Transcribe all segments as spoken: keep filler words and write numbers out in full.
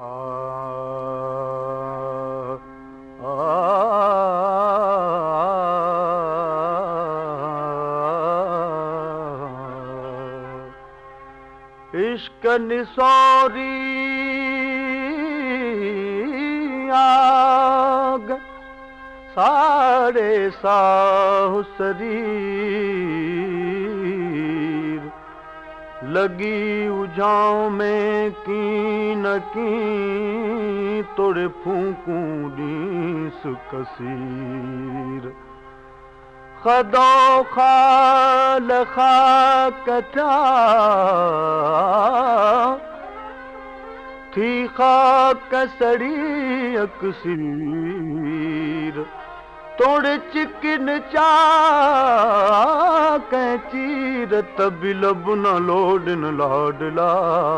इश्क निसौरी आग साड़े साहु शरीर लगी उजाओं में की न की तोड़े फूकूं डीस कसीर खदो खाल खाकता थी खाक सड़ी अकसीर तोड़े चिकन चा कैचीर तभी लब न लोडन लाडला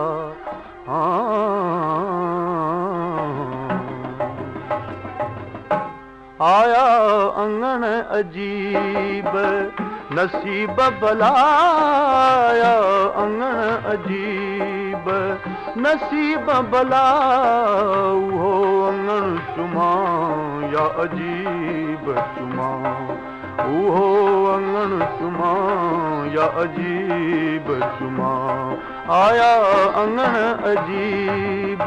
आया अंगन अजीब नसीब बलाया अंगन अजीब नसीब बला हो अंगन चुमा या अजीब चुमा हो अंगन चुमा या अजीब चुमा आया अंगन अजीब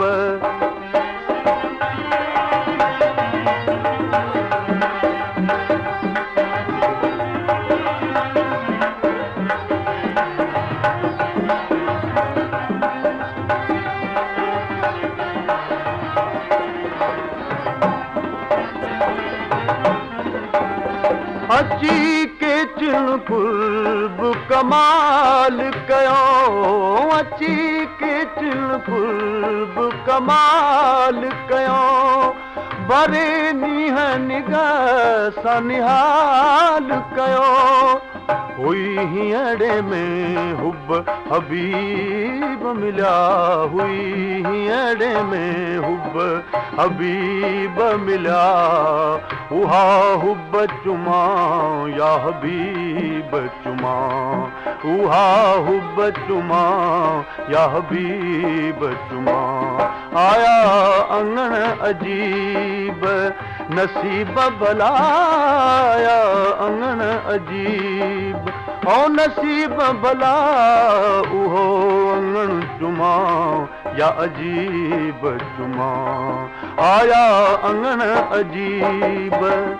अची के चिन कुर्ब कमाल कयो अची के चिन कुर्ब कमाल कयो बरे नीह निगाह सा निहाल कयो हुई हीअड़े में हुब हबीब मिलिया हुई हीअड़े में हुब हबीब मिलिया उहा हुब चुमा या हबीब चुमा उहा हुब चुमा या हबीब चुमा आया अंगन अजीब नसीब भलाया अंगन अजीब ओ नसीब भला उहो अंगन चुमा या अजीब चुमा आया अंगन अजीब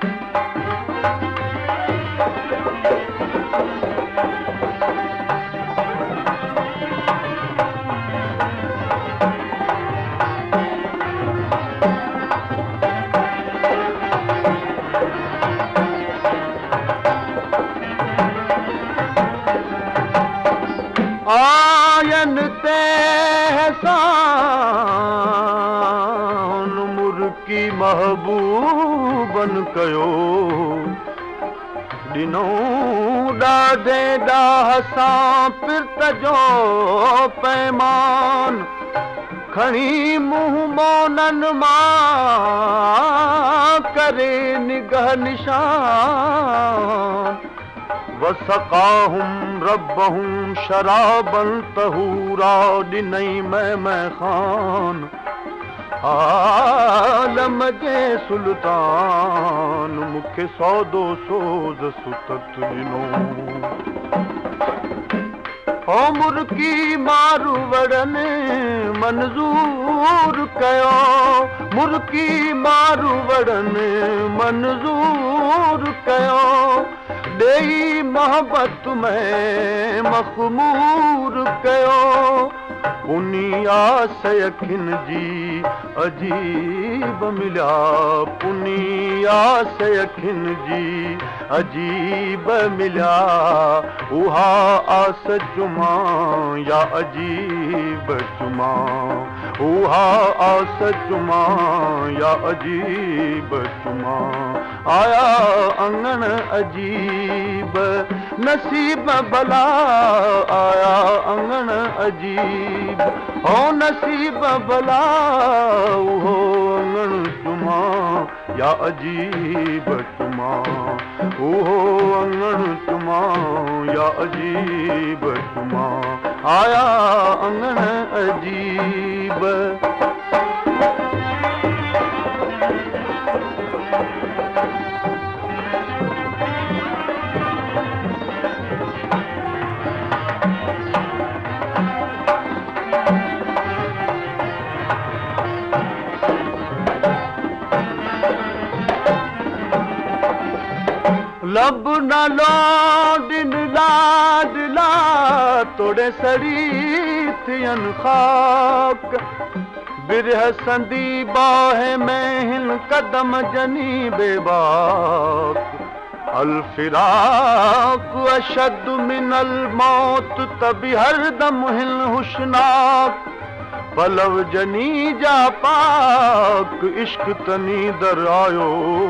आयन ते हसान मुर्की महबूबन कयो दिनो ॾाढे ॾाह सां पिरत जो पैमान खणी मुंहुं मोनन मां करे निगाह निशान वसक़ाहुम रब्बहुम शराबन तहूरा ॾिनई मैं मैं खान आलम जे सुल्तान मूंखे सौदो सोज़ सुतत ॾिनो ओ मुर्की मारू वड़न मंज़ूर कयो मुर्की मारू वड़न मंज़ूर कयो ॾेई मोहब्बत में मख़मूर कयो पुनी आस अखिन जी अजीब मिलिया पुनी आस अखिन जी अजीब मिलिया उहा आस चुमा या अजीब चुमा उहा आस चुमा या अजीब चुमा आया अंगन अजीब नसीब भला आया अंगन अजीब हो नसीब भला हो अंगन चुमा या अजीब चुमा हो अंगन चुमा या अजीब चुमा आया अंगन अजीब लब न लोडिन लाडला तोड़े सड़ी थियन खाक बिरह संदी बाहे में हिन कदम जनी बेबाक अल फिराक अशद मिनल मौत तभी हर दम हिल हुशनाक पलव जनी जा पाक इश्क तनी दर आयो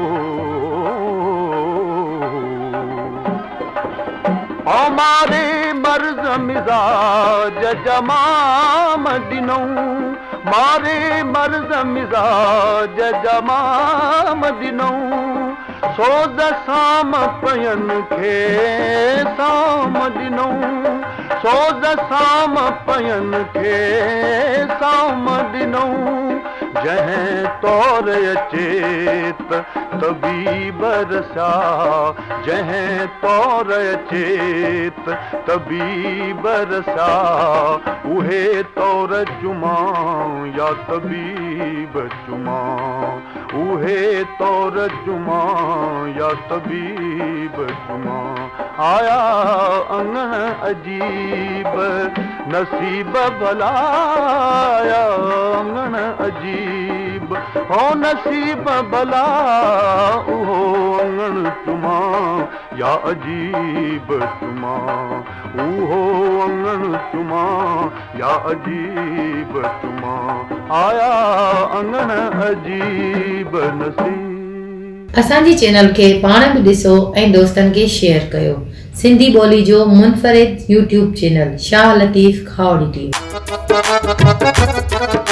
हमारे मर्ज मिजाज जमा मदिनों मारे मर्ज मिजाज जमा मदिनों सोज साम पयन खे साम दिनों सोज साम पयन खे साम दिनों जहें तौर अचेत तभी बरसा जहें तौर अचेत तभी बरसा उहे तौर जुमा या तबीब जुमा उहे तौर जुमा या तबीब जुमा आया अंगण अजीब नसीब भलाया अंगण अजीब हो नसीब भला उहो अंगण तुमा या अजीब तुमा उहो अंगण तुमा या अजीब तुमा आया अंगण अजीब नसीब। असांजी चैनल खे पाण बि ॾिसो ऐं दोस्तनि खे शेयर कयो। सिंधी ॿोली जो मुनफरिद YouTube channel Shah Latif Khawari TV.